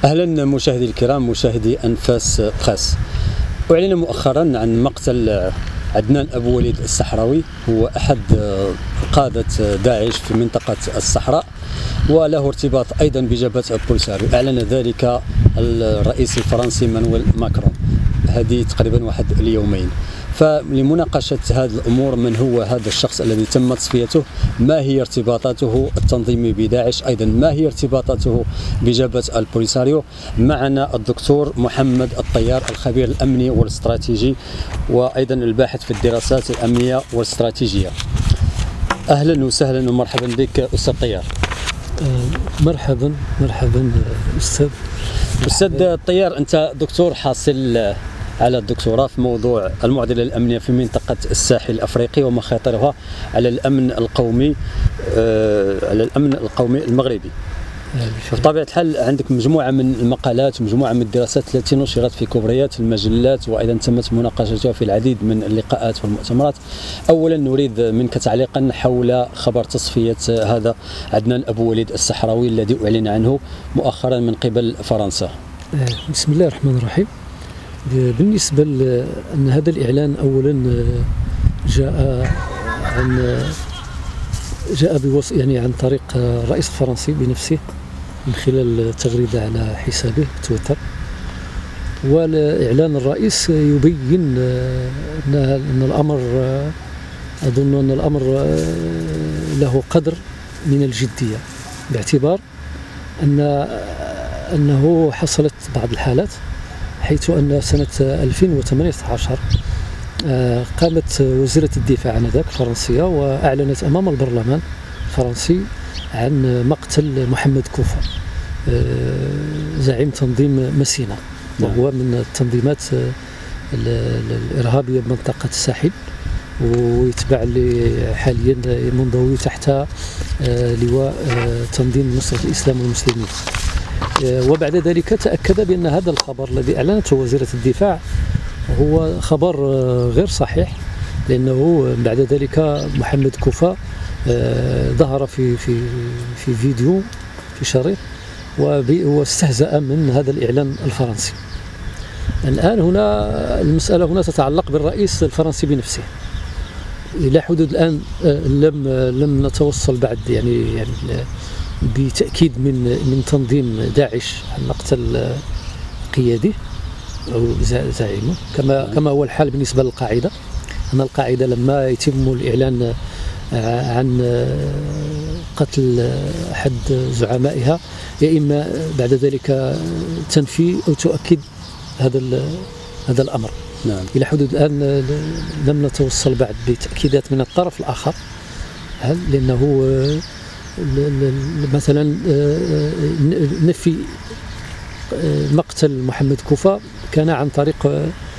أهلا مشاهدي الكرام، مشاهدي أنفاس بريس. أعلن مؤخرا عن مقتل عدنان أبو وليد الصحراوي، هو أحد قادة داعش في منطقة الصحراء وله ارتباط أيضا بجبهة بوليساريو. أعلن ذلك الرئيس الفرنسي مانويل ماكرون هذه تقريبا واحد اليومين. فلمناقشة هذه الأمور، من هو هذا الشخص الذي تم تصفيته؟ ما هي ارتباطاته التنظيمية بداعش؟ أيضا ما هي ارتباطاته بجبهة البوليساريو؟ معنا الدكتور محمد الطيار، الخبير الأمني والاستراتيجي وأيضا الباحث في الدراسات الأمنية والاستراتيجية. أهلا وسهلا ومرحبا بك أستاذ طيار. مرحبا أستاذ الطيار، أنت دكتور حاصل على الدكتوراه في موضوع المعضلة الأمنية في منطقة الساحل الأفريقي ومخاطرها على الأمن القومي المغربي. بطبيعة الحال عندك مجموعة من المقالات ومجموعة من الدراسات التي نشرت في كبريات المجلات وأيضا تمت مناقشتها في العديد من اللقاءات والمؤتمرات. أولا نريد منك تعليقا حول خبر تصفية هذا عدنان أبو وليد الصحراوي الذي أعلن عنه مؤخرا من قبل فرنسا. بسم الله الرحمن الرحيم. بالنسبة لأن هذا الإعلان أولا جاء عن طريق الرئيس الفرنسي بنفسه من خلال تغريدة على حسابه تويتر، والإعلان الرئيس يبين أن الأمر، أظن أن الأمر له قدر من الجدية، باعتبار أنه حصلت بعض الحالات، حيث أن سنة 2018 قامت وزيرة الدفاع آنذاك الفرنسية وأعلنت أمام البرلمان الفرنسي عن مقتل محمد كوفة، زعيم تنظيم مسينا، وهو من التنظيمات الإرهابية بمنطقة الساحل، ويتبع حاليا منضوي تحت لواء تنظيم نصرة الإسلام والمسلمين. وبعد ذلك تأكد بأن هذا الخبر الذي أعلنته وزيرة الدفاع هو خبر غير صحيح، لأنه بعد ذلك محمد كوفة ظهر في فيديو، في شريط، واستهزأ من هذا الإعلان الفرنسي. الآن هنا المسألة هنا تتعلق بالرئيس الفرنسي بنفسه. إلى حدود الآن لم نتوصل بعد يعني بتأكيد من تنظيم داعش عن مقتل قيادي أو زعيمه، كما هو الحال بالنسبة للقاعدة. أن القاعدة لما يتم الإعلان عن قتل أحد زعمائها، يا إما بعد ذلك تنفي أو تؤكد هذا الأمر. نعم. إلى حدود الآن لم نتوصل بعد بتأكيدات من الطرف الآخر، لأنه مثلا نفي مقتل محمد كوفة كان عن طريق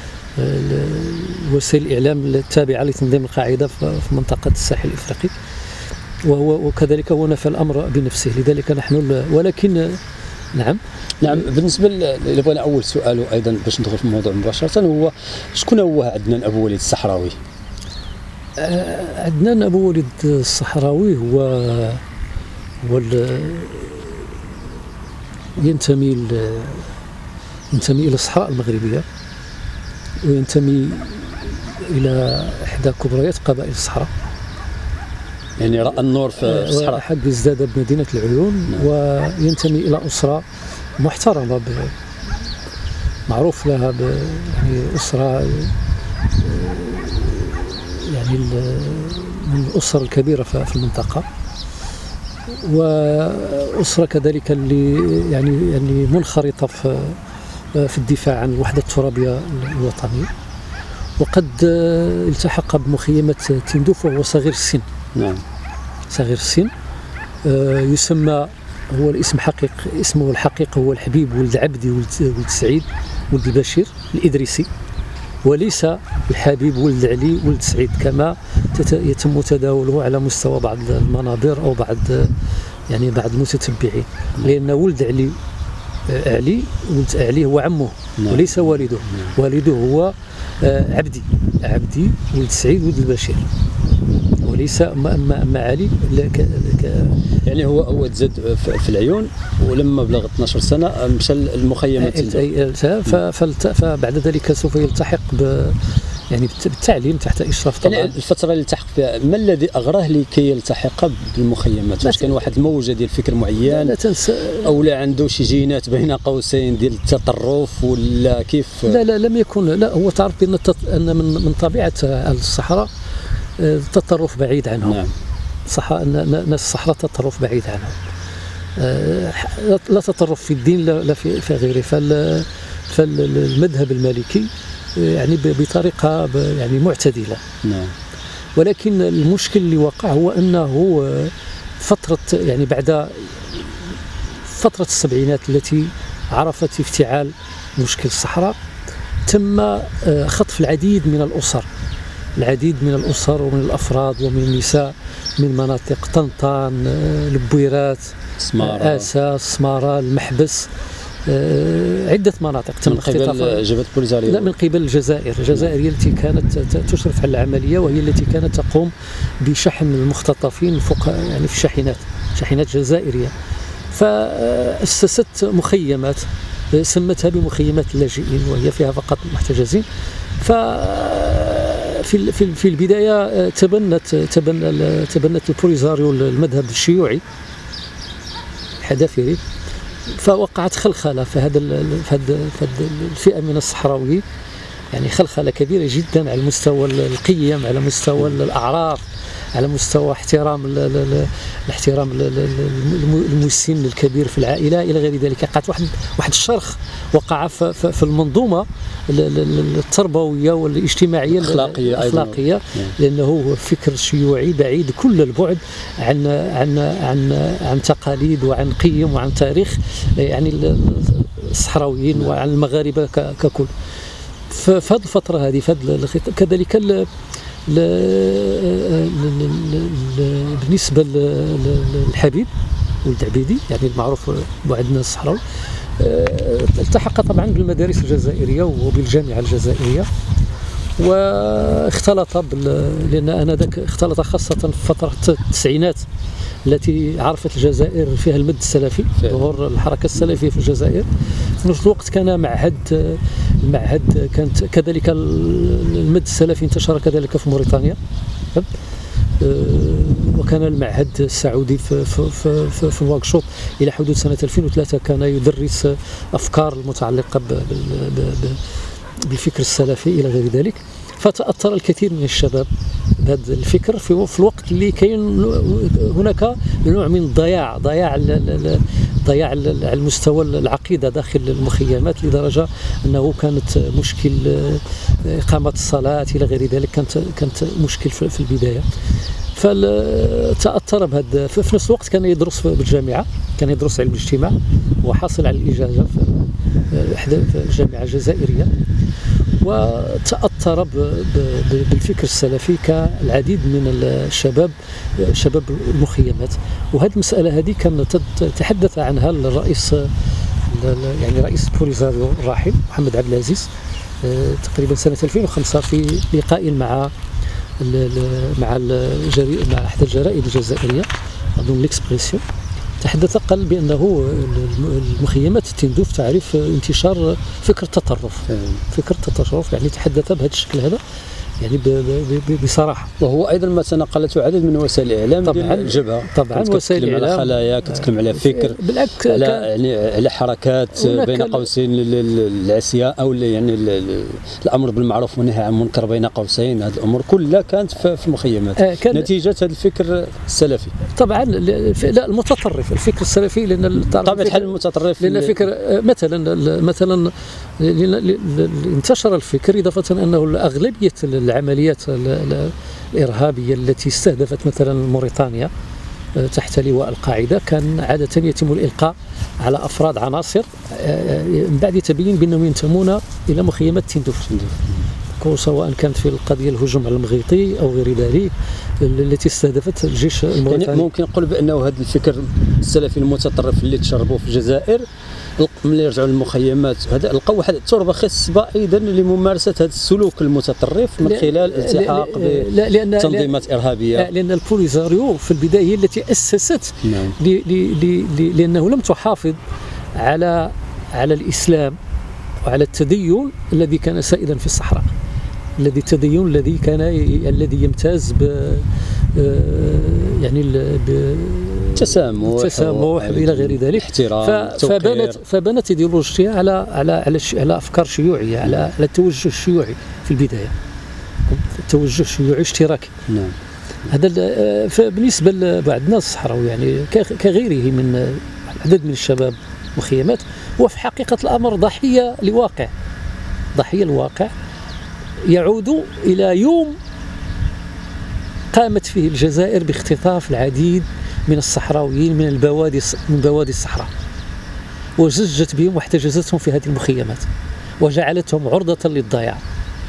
وسائل الإعلام التابعة لتنظيم القاعدة في منطقة الساحل الإفريقي، وكذلك هو نفى الأمر بنفسه. لذلك نحن ولكن نعم. بالنسبة اللي بغينا أول سؤال أيضا باش ندخل في الموضوع مباشرة، هو شكون هو عدنان أبو وليد الصحراوي؟ عدنان أبو وليد الصحراوي هو ينتمي إلى الصحراء المغربية، وينتمي إلى إحدى كبريات قبائل الصحراء، يعني رأى النور في الصحراء، حق ازداد بمدينة العيون. نعم. وينتمي إلى أسرة محترمة معروف لها يعني أسرة يعني من الأسر الكبيرة في المنطقة، وأسرة كذلك اللي يعني منخرطة في الدفاع عن الوحدة الترابية الوطنية. وقد التحق بمخيمة تندوف وهو صغير السن. نعم. صغير السن، يسمى، هو اسمه الحقيقي هو الحبيب ولد عبدي ولد سعيد ولد البشير الإدريسي، وليس الحبيب ولد علي ولد سعيد كما يتم تداوله على مستوى بعض المنابر أو بعض المتتبعين، لأن ولد علي ولد علي هو عمه. نعم. وليس والده. نعم. والده هو عبدي ولد سعيد ولد البشير، وليس أما علي يعني هو تزاد في العيون، ولما بلغ 12 سنة مشى المخيمات. فبعد ذلك سوف يلتحق يعني بالتعليم تحت إشراف طبعا. يعني الفترة اللي التحق فيها، ما الذي أغراه لكي يلتحق بالمخيمات؟ واش كان واحد الموجة ديال فكر معين؟ لا تنسى، أو لا عنده شي جينات بين قوسين ديال التطرف، ولا كيف؟ لا لم يكن. لا، هو تعرف أن من طبيعة أهل الصحراء التطرف بعيد عنهم. نعم. ناس الصحراء تطرف بعيد عنهم، لا تطرف في الدين لا في غيره. فالمذهب المالكي يعني بطريقة يعني معتدلة. نعم. ولكن المشكل اللي وقع هو أنه فترة يعني بعد فترة السبعينات التي عرفت افتعال مشكل الصحراء، تم خطف العديد من الأسر ومن الأفراد ومن النساء من مناطق طنطان، البويرات، آسا، سمارة، المحبس، عدة مناطق تم اختطافها. من قبل جبهة بوليزاريو؟ لا، من قبل الجزائر هي التي كانت تشرف على العملية، وهي التي كانت تقوم بشحن المختطفين فوق يعني في شاحنات جزائرية. فأسست مخيمات سمتها بمخيمات اللاجئين، وهي فيها فقط المحتجزين. في البداية تبنت البوليزاريو المذهب الشيوعي الحذافيري، فوقعت خلخلة في هذا الفئة من الصحراويين، يعني خلخلة كبيرة جدا على مستوى القيم، على مستوى الأعراف، على مستوى احترام المسن الكبير في العائلة إلى غير ذلك. وقعت واحد الشرخ وقع في المنظومة التربوية والاجتماعية الأخلاقية، لأنه فكر شيوعي بعيد كل البعد عن تقاليد وعن قيم وعن تاريخ يعني الصحراويين وعن المغاربة ككل. في هذه الفترة هذه كذلك بالنسبة للحبيب ولد عبيدي، يعني المعروف بعدنا الصحراوي، التحق طبعا بالمدارس الجزائرية وبالجامعة الجزائرية، واختلط لأن آنذاك اختلط خاصة في فترة التسعينات التي عرفت الجزائر فيها المد السلفي، ظهور الحركة السلفية في الجزائر. في نفس الوقت كان المعهد كانت كذلك المد السلفي انتشر كذلك في موريتانيا، وكان المعهد السعودي في نواكشوط إلى حدود سنة 2003 كان يدرس أفكار المتعلقة بالفكر السلفي إلى غير ذلك. فتأثر الكثير من الشباب بهذا الفكر في الوقت اللي كاين هناك نوع من ضياع على المستوى العقيدة داخل المخيمات، لدرجة أنه كانت مشكل إقامة الصلاة إلى غير ذلك، كانت مشكل في البداية. فتأثر بهذا. في نفس الوقت كان يدرس بالجامعة، كان يدرس علم الاجتماع وحاصل على الإجازة في الجامعة الجزائرية، وتأثر بالفكر السلفي كالعديد من الشباب، شباب المخيمات. وهذه المسألة هذه كان تحدث عنها الرئيس، يعني رئيس بوليزاريو الراحل محمد عبد العزيز تقريبا سنة 2005 في لقاء مع احدى الجرائد الجزائرية اظن ليكسبريسيون. تحدث قال بأنه المخيمات تندوف تعرف انتشار فكر التطرف، يعني تحدث بهذا الشكل هذا يعني بصراحة. وهو أيضا ما تنقلته عدد من وسائل الإعلام طبعا الجبهة، طبعا وسائل الإعلام على خلايا، كتكلم على فكر، بالعكس على حركات بين قوسين العصيان، أو يعني الأمر بالمعروف والنهي عن المنكر بين قوسين. هذه الأمور كلها كانت في المخيمات نتيجة هذا الفكر السلفي. طبعا لا المتطرف، الفكر السلفي، لأن طبعا الحل المتطرف، لأن فكر مثلا انتشر الفكر، إضافة أنه أغلبية العمليات الإرهابية التي استهدفت مثلا موريتانيا تحت لواء القاعدة كان عادة يتم الإلقاء على أفراد عناصر من بعد تبين بأنهم ينتمون إلى مخيمات تندوف. وسواء كانت في القضيه الهجوم على المغيطي او غير ذلك التي استهدفت الجيش الموريتاني. يعني ممكن نقول بانه هذا الفكر السلفي المتطرف اللي تشربوه في الجزائر ملي رجعوا للمخيمات هذا لقوا واحد التربه خصبه ايضا لممارسه هذا السلوك المتطرف من خلال الالتحاق بتنظيمات ارهابيه. لان البوليزاريو في البدايه هي التي اسست لانه لم تحافظ على الاسلام وعلى التدين الذي كان سائدا في الصحراء، التدين الذي يمتاز ب يعني التسامح الى غير ذلك، فبنت ايديولوجيا على افكار شيوعيه، على التوجه الشيوعي في البدايه، التوجه الشيوعي اشتراكي. نعم. هذا بالنسبه لبعض الناس الصحراوي يعني كغيره من عدد من الشباب مخيمات، هو في حقيقه الامر ضحيه الواقع يعود الى يوم قامت فيه الجزائر باختطاف العديد من الصحراويين من بوادي الصحراء، وزجت بهم واحتجزتهم في هذه المخيمات وجعلتهم عرضة للضياع.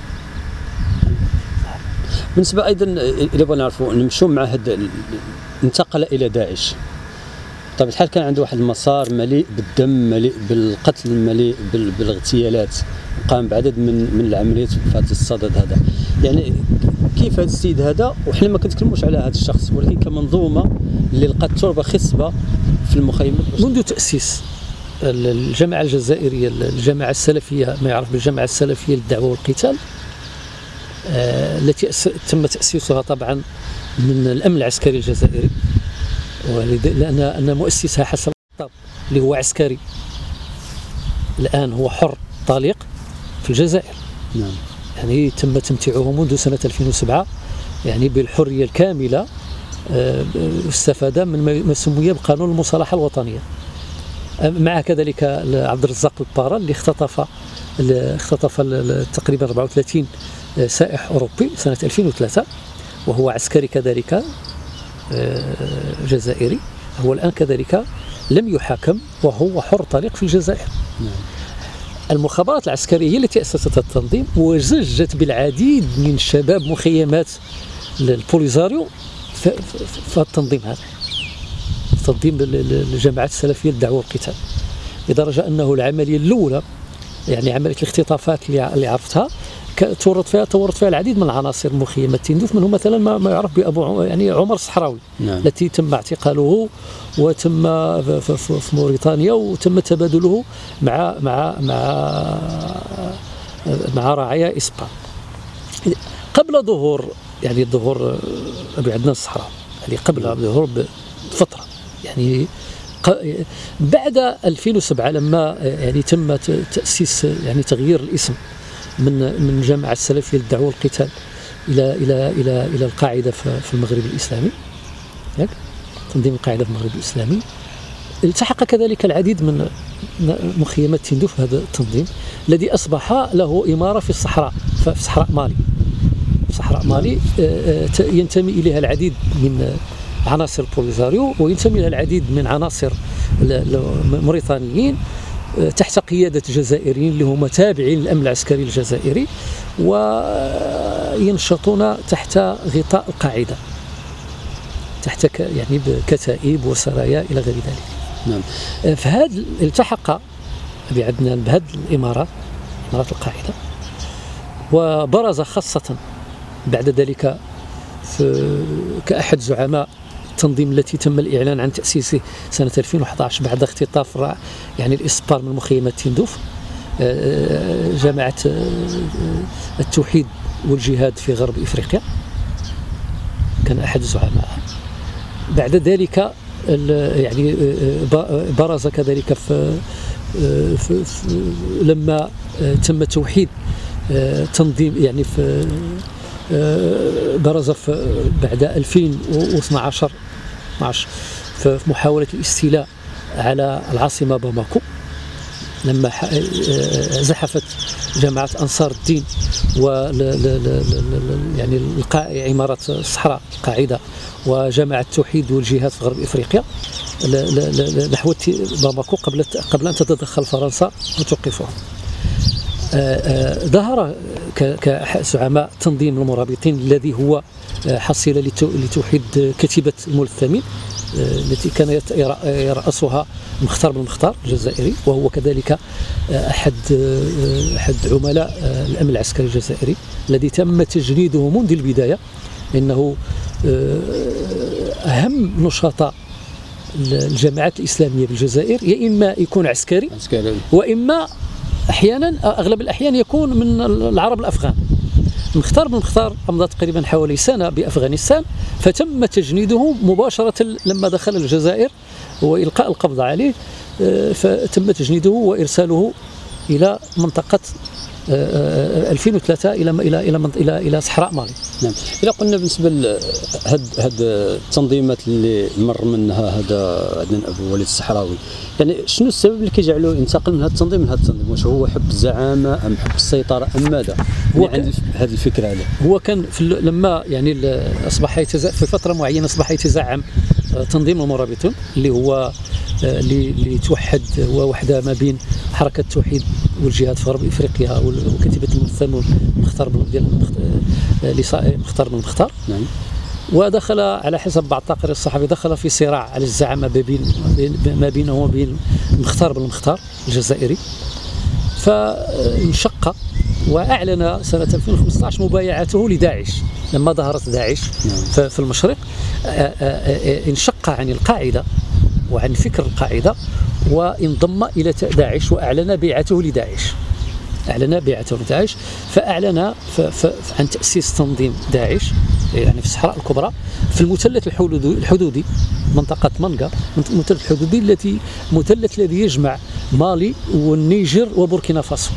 بالنسبة أيضا إذا بغينا نعرفوا نمشوا مع هذا انتقل إلى داعش، طبعا الحال كان عنده واحد المسار مليء بالدم، مليء بالقتل، مليء بالاغتيالات، قام بعدد من العمليات في هذا الصدد هذا. يعني كيف هذا السيد هذا، وحنا ما كنتكلموش على هذا الشخص ولكن كمنظومه اللي لقات تربه خصبه في المخيمات منذ تاسيس الجماعه الجزائريه، الجماعه السلفيه، ما يعرف بالجماعه السلفيه للدعوه والقتال، التي تم تاسيسها طبعا من الامن العسكري الجزائري، لان مؤسسها حسن الخطاب اللي هو عسكري الان هو حر طليق في الجزائر. نعم. يعني تم تمتيعه منذ سنة 2007 يعني بالحرية الكاملة، استفاد من ما سمي بقانون المصالحة الوطنية. مع كذلك عبد الرزاق البارا اللي اختطف تقريبا 34 سائح أوروبي سنة 2003، وهو عسكري كذلك جزائري، هو الآن كذلك لم يحاكم وهو حر طليق في الجزائر. نعم. المخابرات العسكرية هي التي أسست التنظيم وزجت بالعديد من شباب مخيمات البوليزاريو في التنظيم هذا، تنظيم الجماعات السلفية للدعوة والقتال، لدرجة أنه العملية الأولى يعني عملية الاختطافات اللي عرفتها تورط فيها العديد من العناصر مخيمة تندوف، منهم مثلا ما يعرف بأبو يعني عمر الصحراوي. نعم. التي تم اعتقاله وتم في موريتانيا وتم تبادله مع رعايا إسبان قبل ظهور أبي عدنان الصحراوي، يعني قبل ظهور بفترة، يعني بعد 2007 لما يعني تم تأسيس يعني تغيير الاسم من جماعة السلفية للدعوة والقتال إلى القاعدة في المغرب الإسلامي، تنظيم القاعدة في المغرب الإسلامي، التحق كذلك العديد من مخيمات تندوف في هذا التنظيم الذي أصبح له إمارة في الصحراء، في صحراء مالي. صحراء مالي ينتمي إليها العديد من عناصر البوليزاريو وينتمي إليها العديد من عناصر الموريتانيين تحت قيادة جزائريين اللي هم تابعين للأمن العسكري الجزائري، وينشطون تحت غطاء القاعدة، تحت يعني بكتائب وسرايا إلى غير ذلك. نعم. فهذا التحق أبي عدنان بهذه إمارات القاعدة، وبرز خاصة بعد ذلك كأحد زعماء التنظيم التي تم الإعلان عن تأسيسه سنة 2011 بعد اختطاف يعني الإسبار من مخيمات تندوف، جماعة التوحيد والجهاد في غرب إفريقيا، كان أحد زعمائها. بعد ذلك يعني برز كذلك في لما تم توحيد تنظيم يعني في برز بعد 2012 في محاولة الاستيلاء على العاصمة باماكو، لما زحفت جماعة أنصار الدين يعني إمارة الصحراء القاعدة وجماعة التوحيد والجهاد في غرب إفريقيا نحو باماكو قبل أن تتدخل فرنسا وتوقفها. ظهر كزعماء تنظيم المرابطين الذي هو حصيلة لتوحيد كتيبة الملثمين التي كان يرأسها مختار بن مختار الجزائري، وهو كذلك أحد عملاء الأمن العسكري الجزائري الذي تم تجنيده منذ البداية، إنه أهم نشطاء الجماعات الإسلامية بالجزائر يا إما يكون عسكري وإما أحيانا أغلب الأحيان يكون من العرب الأفغان. مختار بن مختار أمضى تقريبا حوالي سنة بأفغانستان، فتم تجنيده مباشرة لما دخل الجزائر وإلقاء القبض عليه، فتم تجنيده وإرساله إلى منطقة 2003 إلى صحراء مالي. نعم. إذا قلنا بالنسبة لهاد التنظيمات اللي مر منها هذا عدنان أبو وليد الصحراوي، يعني شنو السبب اللي كيجعلو ينتقل من هذا التنظيم لهذا التنظيم؟ واش هو حب الزعامة أم حب السيطرة أم ماذا؟ هو عند هذه الفكرة عليه. هو كان لما يعني أصبح في فترة معينة أصبح يتزعم تنظيم المرابطون اللي هو اللي توحد ووحده ما بين حركة التوحيد والجهاد في غرب افريقيا وكتيبة الملثم مختار بن مختار. نعم. ودخل على حسب بعض التقارير الصحفي دخل في صراع على الزعامة ما بينه وبين مختار بن مختار الجزائري، فانشق وأعلن سنة 2015 مبايعته لداعش لما ظهرت داعش في المشرق. انشق عن القاعدة وعن فكر القاعدة وانضم إلى داعش وأعلن بيعته لداعش. فأعلن عن تأسيس تنظيم داعش يعني في الصحراء الكبرى في المثلث الحدودي منطقة منقا، المثلث الحدودي المثلث الذي يجمع مالي والنيجر وبوركينا فاسو.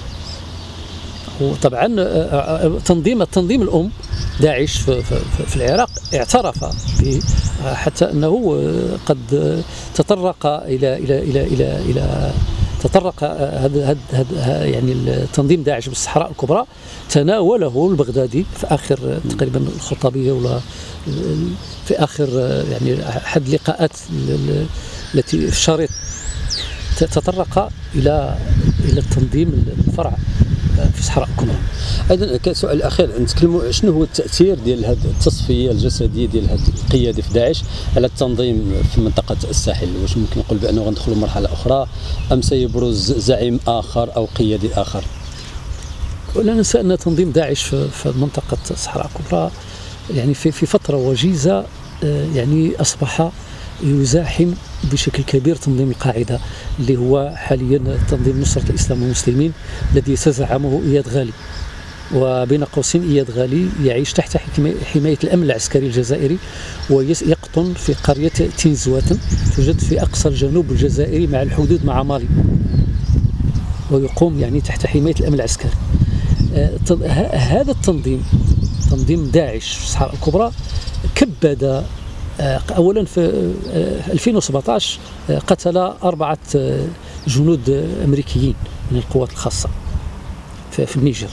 وطبعا التنظيم الأم داعش في العراق اعترف حتى أنه قد تطرق إلى هذا يعني التنظيم داعش بالصحراء الكبرى تناوله البغدادي في آخر تقريبا الخطابية ولا في آخر يعني أحد اللقاءات التي في الشريط تطرق إلى التنظيم الفرع في الصحراء الكبرى. ايضا كسؤال اخير نتكلموا شنو هو التاثير ديال هذه التصفيه الجسديه ديال هذه القياده في داعش على التنظيم في منطقه الساحل؟ واش ممكن نقول بانه غندخلوا مرحله اخرى ام سيبرز زعيم اخر او قيادي اخر؟ ولا ننسى ان تنظيم داعش في منطقه الصحراء الكبرى يعني في فتره وجيزه يعني اصبح يزاحم بشكل كبير تنظيم القاعدة اللي هو حاليا تنظيم نصرة الإسلام والمسلمين الذي يتزعمه إياد غالي. وبين قوسين إياد غالي يعيش تحت حماية الأمن العسكري الجزائري ويقطن في قرية تينزواتن توجد في أقصى الجنوب الجزائري مع الحدود مع مالي، ويقوم يعني تحت حماية الأمن العسكري. هذا التنظيم تنظيم داعش في الصحراء الكبرى كبد أولا في 2017 قتل 4 جنود أمريكيين من القوات الخاصة في النيجر.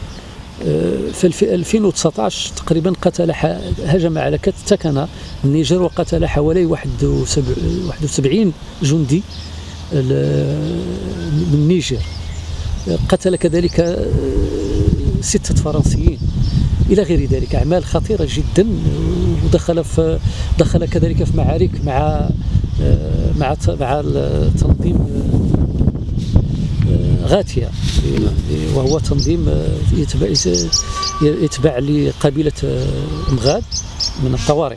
في 2019 تقريبا هجم على تكن النيجر وقتل حوالي 71 جندي من النيجر. قتل كذلك 6 فرنسيين إلى غير ذلك، أعمال خطيرة جدا. ودخل كذلك في معارك مع التنظيم غاتيا، وهو تنظيم يتبع لقبيلة مغاد من الطوارئ،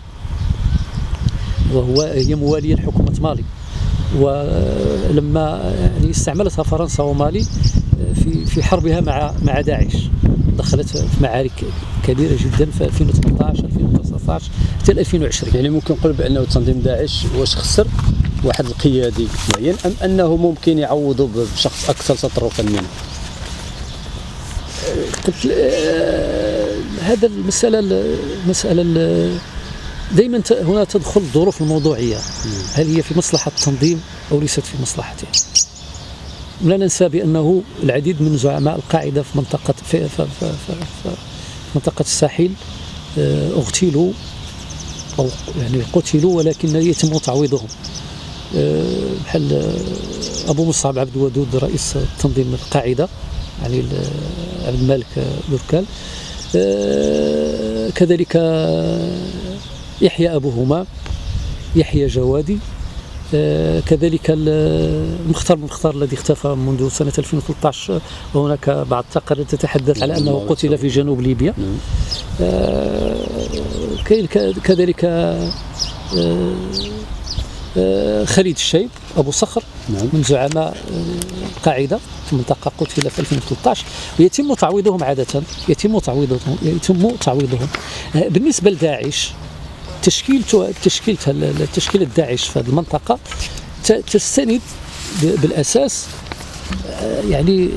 هي موالية لحكومة مالي. ولما يعني استعملتها فرنسا ومالي في حربها مع داعش، دخلت في معارك كبيرة جدا في 2018 2019 حتى 2020. يعني ممكن نقول بأنه تنظيم داعش واش خسر واحد القيادي معين أم أنه ممكن يعوضوا بشخص أكثر تطرفا منه؟ قلت هذا المسألة دائما هنا تدخل الظروف الموضوعية، هل هي في مصلحة التنظيم أو ليست في مصلحته؟ لا ننسى بأنه العديد من زعماء القاعدة في منطقة الساحل اغتيلوا أو يعني قتلوا ولكن يتم تعويضهم، بحال أبو مصعب عبد الودود رئيس تنظيم القاعدة يعني عبد الملك بركال، كذلك يحيى أبو همام، يحيى جوادي، كذلك المختار بن مختار الذي اختفى منذ سنة 2013، وهناك بعض التقارير تتحدث على أنه قتل في جنوب ليبيا. كذلك خالد الشيب أبو صخر من زعماء القاعدة في المنطقة، قتل في 2013، ويتم تعويضهم عادة، يتم تعويضهم. بالنسبة لداعش، تشكيلة داعش في هذه المنطقة تستند بالأساس يعني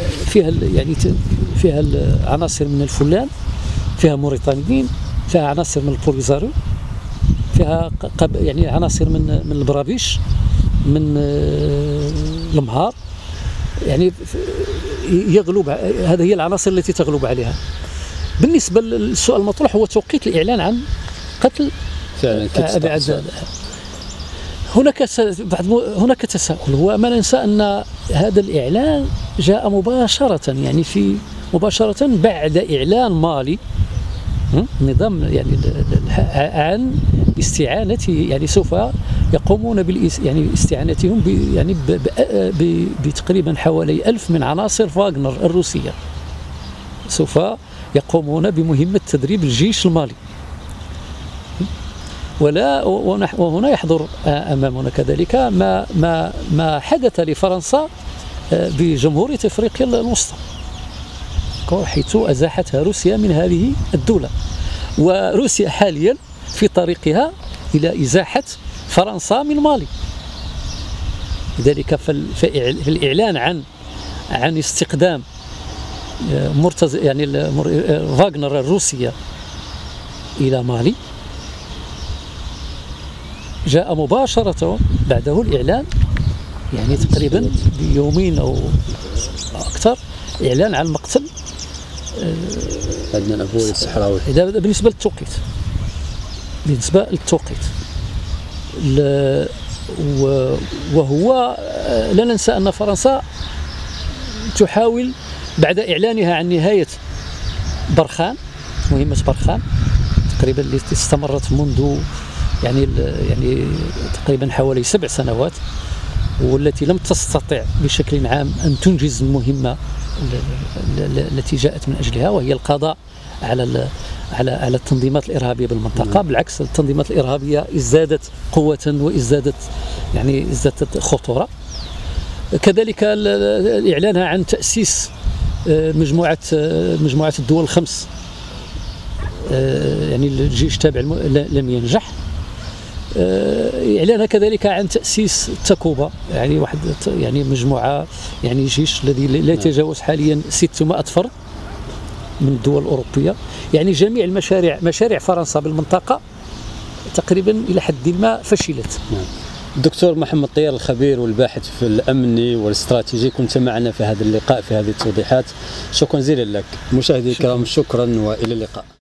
فيها العناصر من الفلان، فيها موريتانيين، فيها عناصر من البوليزاريو، فيها يعني عناصر من البرابيش، من المهار، يعني يغلب، هذه هي العناصر التي تغلب عليها. بالنسبة للسؤال المطروح هو توقيت الإعلان عن قتل أبي عزة. هناك تساؤل، هو ما ننسى أن هذا الإعلان جاء مباشرة، يعني مباشرة بعد إعلان مالي نظام يعني عن استعانته، يعني سوف يقومون يعني استعانتهم يعني بتقريبا حوالي 1000 من عناصر فاغنر الروسية، سوف يقومون بمهمة تدريب الجيش المالي. وهنا يحضر أمامنا كذلك ما حدث لفرنسا بجمهورية أفريقيا الوسطى، حيث أزاحتها روسيا من هذه الدولة، وروسيا حاليا في طريقها إلى إزاحة فرنسا من مالي. لذلك في الإعلان عن استقدام يعني فاغنر الروسية إلى مالي جاء مباشرة بعده الإعلان، يعني تقريبا بيومين أو أكثر، إعلان عن مقتل عدنان أبو وليد الصحراوي. بالنسبة للتوقيت وهو لا ننسى أن فرنسا تحاول بعد إعلانها عن نهاية برخان، مهمة برخان تقريبا اللي استمرت منذ يعني تقريبا حوالي 7 سنوات، والتي لم تستطع بشكل عام أن تنجز المهمة التي جاءت من أجلها، وهي القضاء على التنظيمات الإرهابية بالمنطقة. بالعكس، التنظيمات الإرهابية ازدادت قوة وازدادت خطورة. كذلك الإعلان عن تأسيس مجموعة الدول الخمس، يعني الجيش تابع لم ينجح. إعلانها كذلك عن تأسيس تاكوبا، يعني مجموعة، يعني جيش الذي لا يتجاوز حاليا 600 فرد من الدول الأوروبية. يعني جميع مشاريع فرنسا بالمنطقة تقريبا إلى حد ما فشلت. الدكتور محمد طيار، الخبير والباحث في الأمني والاستراتيجي، كنت معنا في هذا اللقاء في هذه التوضيحات، شكرا جزيلا لك. مشاهدي الكرام، شكرا وإلى اللقاء.